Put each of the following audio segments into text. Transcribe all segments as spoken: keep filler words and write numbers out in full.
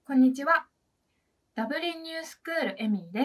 こんにちは。ダブリンニュースクールエミーです。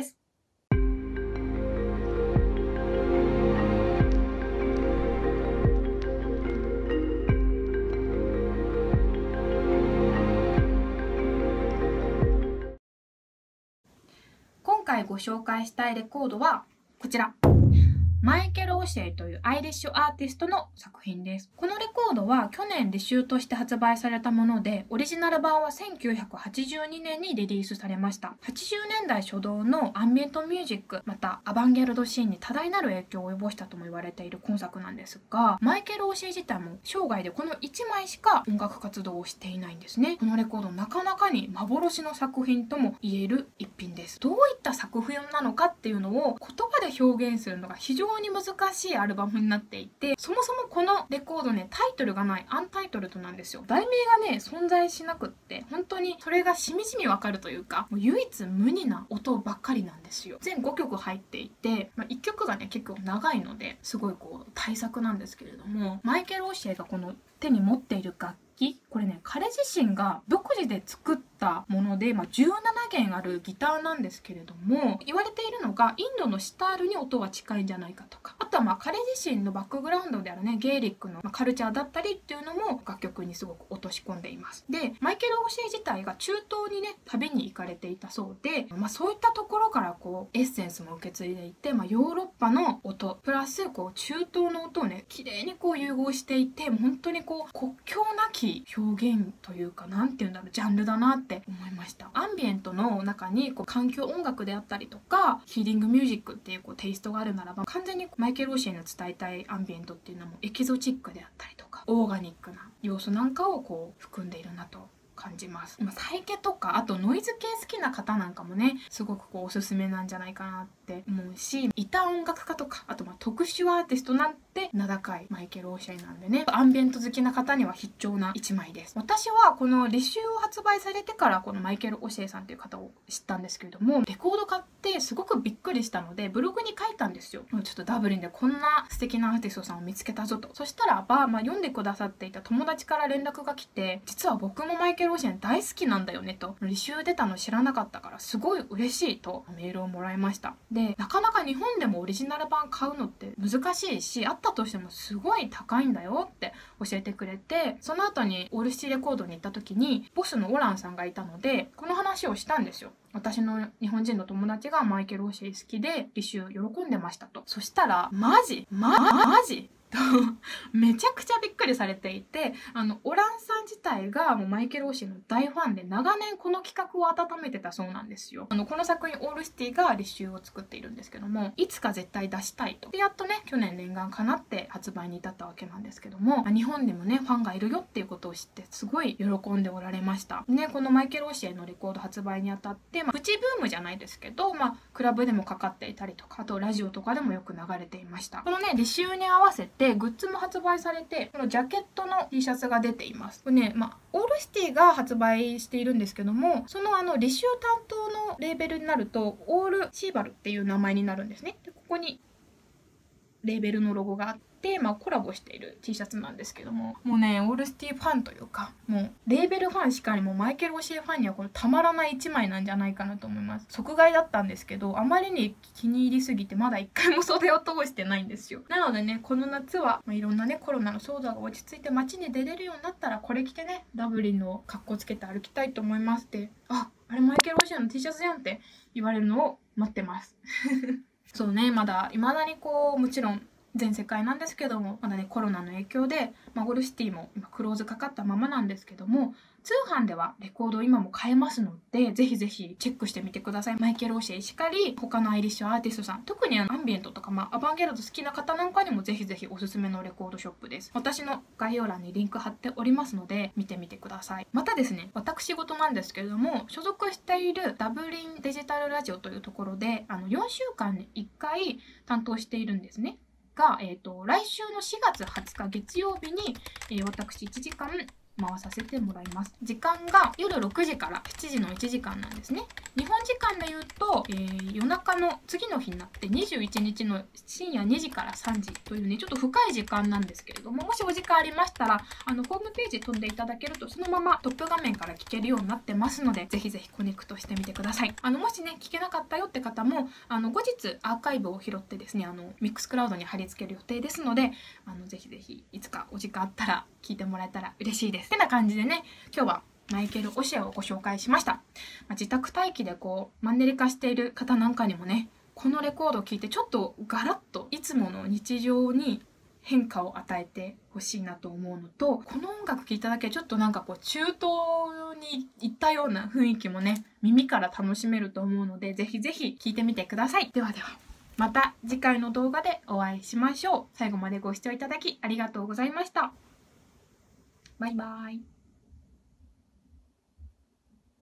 今回ご紹介したいレコードはこちら。マイケル・オシェイというアイリッシュアーティストの作品です。このレコードは去年履修として発売されたもので、オリジナル版はせんきゅうひゃくはちじゅうにねんにリリースされました。はちじゅうねんだい初動のアンビエントミュージック、またアバンギャルドシーンに多大なる影響を及ぼしたとも言われている今作なんですが、マイケル・オシェイ自体も生涯でこのいちまいしか音楽活動をしていないんですね。このレコードなかなかに幻の作品とも言える一品です。どういった作品なのかっていうのを言葉で表現するのが非常に難しいアルバムになっていて、そもそもこのレコードね、タイトルがないアンタイトルドなんですよ。題名がね存在しなくって、本当にそれがしみじみわかるというか、もう唯一無二な音ばっかりなんですよ。全ごきょく入っていて、まあ、いっきょくがね結構長いのですごいこう大作なんですけれども、マイケル・オシェイがこの手に持っている楽器、これね彼自身が独自で作ったもので、まあ、じゅうななげんあるギターなんですけれども、言われているのがインドのシタールに音は近いんじゃないかとか、あとはまあ彼自身のバックグラウンドであるねゲイリックのカルチャーだったりっていうのも楽曲にすごく落とし込んでいます。でマイケル・オシェイ自体が中東にね旅に行かれていたそうで、まあ、そういったところからこうエッセンスも受け継いでいて、まあ、ヨーロッパの音プラスこう中東の音をね綺麗にこう融合していて、もう本当にこう国境なき表現というか、なんていうんだろう、ジャンルだなって思いました。アンビエントの中にこう環境音楽であったりとかヒーリングミュージックっていうこうテイストがあるならば、完全にマイケル・オシェイの伝えたいアンビエントっていうのはもうエキゾチックであったりとかオーガニックな要素なんかをこう含んでいるなと感じます。サイケとかあとノイズ系好きな方なんかもねすごくこうおすすめなんじゃないかなって思うし、ギター音楽家とかあとまあ特殊アーティストなんて名高いマイケル・オシェイなんでね、アンビエント好きな方には必聴ないちまいです。私はこの履修を発売されてからこのマイケル・オシェイさんっていう方を知ったんですけれども、レコード買ってすごくびっくりしたのでブログに書いたんですよ。ちょっとダブリンでこんな素敵なアーティストさんを見つけたぞと。そしたらば、まあ、読んでくださっていた友達から連絡が来て、実は僕もマイケル・オシェイ大好きなんだよねと、履修出たの知らなかったからすごい嬉しいとメールをもらいました。でなかなか日本でもオリジナル版買うのって難しいし、あったとしてもすごい高いんだよって教えてくれて、その後にオールシティレコードに行った時にボスのオランさんがいたのでこの話をしたんですよ。私の日本人の友達がマイケル・オシェイ好きで履修喜んでましたと。そしたらマジママジとめちゃくちゃびっくりされていて、あのオランさん自体がもうマイケル・オシェイの大ファンで長年この企画を温めてたそうなんですよ。あのこの作品オールシティが履修を作っているんですけども、いつか絶対出したいと。でやっとね去年念願かなって発売に至ったわけなんですけども、日本でもねファンがいるよっていうことを知ってすごい喜んでおられました。ねこのマイケル・オシェイのレコード発売にあたって、まあ、プチブームじゃないですけど、まあ、クラブでもかかっていたりとか、あとラジオとかでもよく流れていました。このね履修に合わせてグッズも発売されて、このジャケットの T シャツが出ています。これね、まあ、オールシティが発売しているんですけども、そのあの履修担当のレーベルになるとオールシーバルっていう名前になるんですね。でここにレーベルのロゴがあって、まあ、コラボしている T シャツなんですけども、もうねオールシティファンというか、もうレーベルファンしかりもマイケル・オシェイファンにはこれたまらないいちまいなんじゃないかなと思います。即買いだったんですけど、あまりに気に入りすぎてまだいっかいも袖を通してないんですよ。なのでねこの夏は、まあ、いろんなねコロナの騒動が落ち着いて街に出れるようになったらこれ着てねダブリンの格好つけて歩きたいと思います。で、ああれマイケル・オシェイの T シャツじゃんって言われるのを待ってますそうね、まだ未だにこうもちろん全世界なんですけども、まだねコロナの影響で、まあ、オールシティも今クローズかかったままなんですけども、通販ではレコード今も買えますので、ぜひぜひチェックしてみてください。マイケル・オシェイしかり他のアイリッシュアーティストさん、特にアンビエントとか、まあ、アバンギャルド好きな方なんかにもぜひぜひおすすめのレコードショップです。私の概要欄にリンク貼っておりますので見てみてください。またですね、私事なんですけれども、所属しているダブリンデジタルラジオというところであのよんしゅうかんにいっかい担当しているんですね。が、えーと、来週のしがつはつか月曜日に、えー、私いちじかん回させてもらいます。時間が夜ろくじからしちじのいちじかんなんですね。日本時間で言うと、えー、夜中の次の日になってにじゅういちにちの深夜にじからさんじというね、ちょっと深い時間なんですけれども、もしお時間ありましたら、あの、ホームページ飛んでいただけると、そのままトップ画面から聞けるようになってますので、ぜひぜひコネクトしてみてください。あの、もしね、聞けなかったよって方も、あの、後日アーカイブを拾ってですね、あの、ミックスクラウドに貼り付ける予定ですので、あの、ぜひぜひ、いつかお時間あったら聞いてもらえたら嬉しいです。ってな感じでね、今日はマイケル・オシェをご紹介しました。まあ、自宅待機でこうマンネリ化している方なんかにもね、このレコードを聴いてちょっとガラッといつもの日常に変化を与えてほしいなと思うのと、この音楽聴いただけちょっとなんかこう中東に行ったような雰囲気もね、耳から楽しめると思うので、ぜひぜひ聴いてみてください。ではでは、また次回の動画でお会いしましょう。最後までご視聴いただきありがとうございました。バイバイ。